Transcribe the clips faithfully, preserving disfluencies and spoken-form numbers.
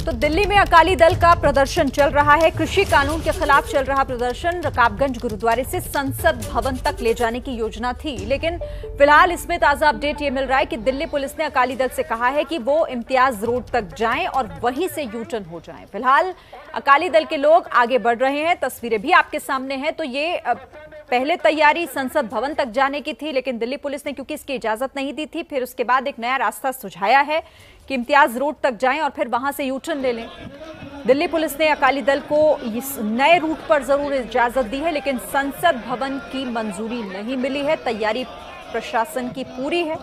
तो दिल्ली में अकाली दल का प्रदर्शन चल रहा है। कृषि कानून के खिलाफ चल रहा प्रदर्शन रकाबगंज गुरुद्वारे से संसद भवन तक ले जाने की योजना थी, लेकिन फिलहाल इसमें ताजा अपडेट ये मिल रहा है कि दिल्ली पुलिस ने अकाली दल से कहा है कि वो इम्तियाज रोड तक जाएं और वहीं से यू टर्न हो जाएं। फिलहाल अकाली दल के लोग आगे बढ़ रहे हैं, तस्वीरें भी आपके सामने हैं। तो ये पहले तैयारी संसद भवन तक जाने की थी, लेकिन दिल्ली पुलिस ने क्योंकि इसकी इजाजत नहीं दी थी, फिर उसके बाद एक नया रास्ता सुझाया है कि इम्तियाज रोड तक जाएं और फिर वहां से यू टर्न ले लें। दिल्ली पुलिस ने अकाली दल को इस नए रूट पर जरूर इजाजत दी है, लेकिन संसद भवन की मंजूरी नहीं मिली है। तैयारी प्रशासन की पूरी है।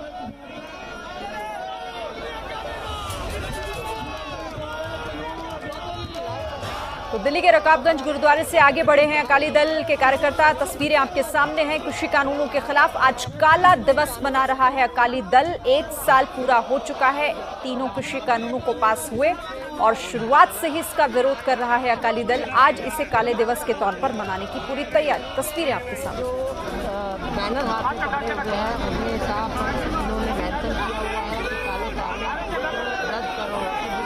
तो दिल्ली के रकाबगंज गुरुद्वारे से आगे बढ़े हैं अकाली दल के कार्यकर्ता। तस्वीरें आपके सामने हैं। कृषि कानूनों के खिलाफ आज काला दिवस मना रहा है अकाली दल। एक साल पूरा हो चुका है तीनों कृषि कानूनों को पास हुए और शुरुआत से ही इसका विरोध कर रहा है अकाली दल। आज इसे काले दिवस के तौर पर मनाने की पूरी तैयारी। तस्वीरें आपके सामने। बैनर हाथ में पकड़े हुए हैं, उन्हें साफ उन्होंने मेंशन किया हुआ है कि काले कानून रद्द करो।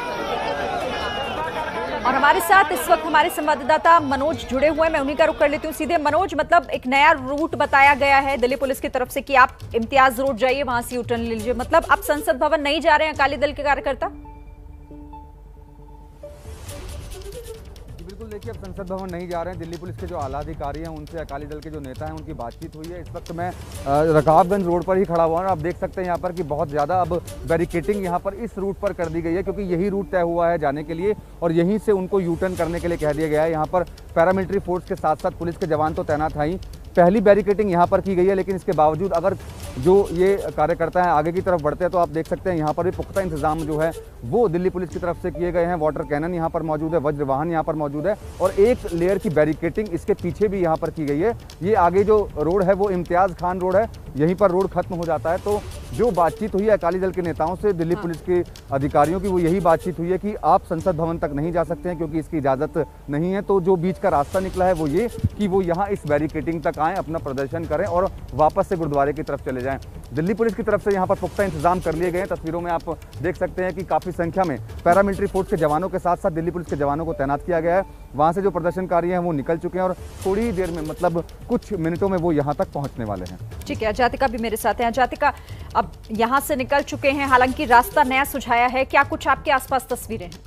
और हमारे साथ इस वक्त हमारे संवाददाता मनोज जुड़े हुए हैं। मैं उन्हीं का रुख कर लेती हूँ सीधे। मनोज, मतलब एक नया रूट बताया गया है दिल्ली पुलिस की तरफ से कि आप इम्तियाज रोड जाइए, वहां से यू टर्न ले लीजिए। मतलब अब संसद भवन नहीं जा रहे हैं अकाली दल के कार्यकर्ता? बिल्कुल, देखिए अब संसद भवन नहीं जा रहे हैं। दिल्ली पुलिस के जो आला अधिकारी हैं उनसे अकाली दल के जो नेता हैं उनकी बातचीत हुई है। इस वक्त मैं रकाबगंज रोड पर ही खड़ा हुआ हूँ। आप देख सकते हैं यहाँ पर कि बहुत ज़्यादा अब बैरिकेटिंग यहाँ पर इस रूट पर कर दी गई है, क्योंकि यही रूट तय हुआ है जाने के लिए और यहीं से उनको यू टर्न करने के लिए कह दिया गया है। यहाँ पर पैरामिलिट्री फोर्स के साथ साथ पुलिस के जवान तो तैनात हैं ही। पहली बैरिकेटिंग यहाँ पर की गई है, लेकिन इसके बावजूद अगर जो ये कार्यकर्ता हैं आगे की तरफ बढ़ते हैं तो आप देख सकते हैं यहाँ पर भी पुख्ता इंतजाम जो है वो दिल्ली पुलिस की तरफ से किए गए हैं। वाटर कैनन यहाँ पर मौजूद है, वज्र वाहन यहाँ पर मौजूद है और एक लेयर की बैरिकेटिंग इसके पीछे भी यहाँ पर की गई है। ये आगे जो रोड है वो इम्तियाज खान रोड है, यहीं पर रोड खत्म हो जाता है। तो जो बातचीत हुई है अकाली दल के नेताओं से दिल्ली हाँ। पुलिस के अधिकारियों की, वो यही बातचीत हुई है कि आप संसद भवन तक नहीं जा सकते हैं क्योंकि इसकी इजाज़त नहीं है। तो जो बीच का रास्ता निकला है वो ये कि वो यहाँ इस बैरिकेटिंग तक आएँ, अपना प्रदर्शन करें और वापस से गुरुद्वारे की तरफ चले जाएं। दिल्ली पुलिस की तरफ से यहाँ पर पुख्ता इंतजाम कर लिए गए हैं। तस्वीरों में आप देख सकते हैं कि काफ़ी संख्या में पैरामिलिट्री फोर्स के जवानों के साथ साथ दिल्ली पुलिस के जवानों को तैनात किया गया है। वहाँ से जो प्रदर्शनकारी हैं वो निकल चुके हैं और थोड़ी ही देर में, मतलब कुछ मिनटों में वो यहाँ तक पहुँचने वाले हैं। ठीक है, जातिका भी मेरे साथ है। जातिका, अब यहाँ से निकल चुके हैं, हालांकि रास्ता नया सुझाया है। क्या कुछ आपके आसपास तस्वीरें हैं?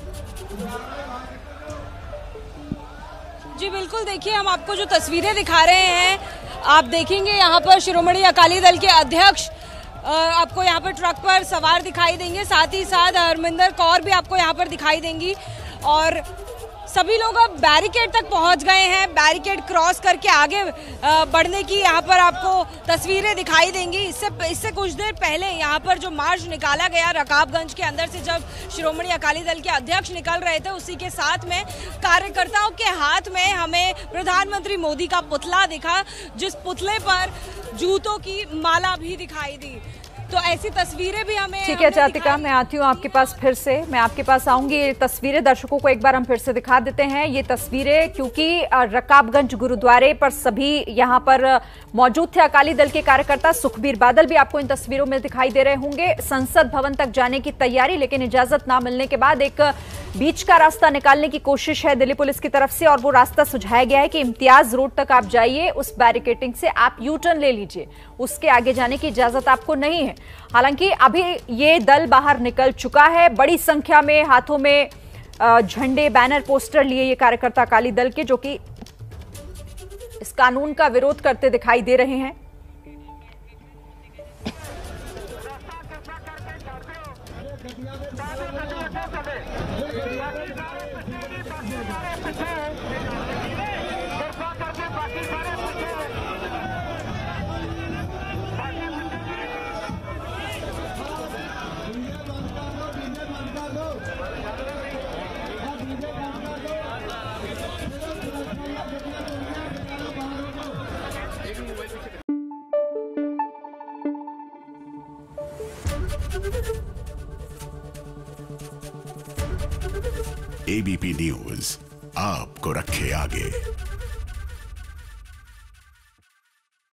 जी बिल्कुल, देखिए हम आपको जो तस्वीरें दिखा रहे हैं, आप देखेंगे यहाँ पर शिरोमणि अकाली दल के अध्यक्ष आपको यहाँ पर ट्रक पर सवार दिखाई देंगे, साथ ही साथ हरमिंदर कौर भी आपको यहाँ पर दिखाई देंगी और सभी लोग अब बैरिकेड तक पहुंच गए हैं। बैरिकेड क्रॉस करके आगे बढ़ने की यहाँ पर आपको तस्वीरें दिखाई देंगी। इससे इससे कुछ देर पहले यहाँ पर जो मार्च निकाला गया रकाबगंज के अंदर से, जब शिरोमणि अकाली दल के अध्यक्ष निकल रहे थे, उसी के साथ में कार्यकर्ताओं के हाथ में हमें प्रधानमंत्री मोदी का पुतला दिखा, जिस पुतले पर जूतों की माला भी दिखाई दी। तो ऐसी तस्वीरें भी हमें ठीक है जातिका, मैं आती हूँ आपके पास फिर से। मैं आपके पास आऊंगी। ये तस्वीरें दर्शकों को एक बार हम फिर से दिखा देते हैं। ये तस्वीरें क्योंकि रकाबगंज गुरुद्वारे पर सभी यहाँ पर मौजूद थे अकाली दल के कार्यकर्ता। सुखबीर बादल भी आपको इन तस्वीरों में दिखाई दे रहे होंगे। संसद भवन तक जाने की तैयारी, लेकिन इजाजत ना मिलने के बाद एक बीच का रास्ता निकालने की कोशिश है दिल्ली पुलिस की तरफ से और वो रास्ता सुझाया गया है कि इम्तियाज रोड तक आप जाइए, उस बैरिकेटिंग से आप यू टर्न ले लीजिए, उसके आगे जाने की इजाजत आपको नहीं है। हालांकि अभी ये दल बाहर निकल चुका है। बड़ी संख्या में हाथों में झंडे, बैनर, पोस्टर लिए ये कार्यकर्ता अकाली दल के, जो कि इस कानून का विरोध करते दिखाई दे रहे हैं। एबीपी न्यूज आपको रखे आगे।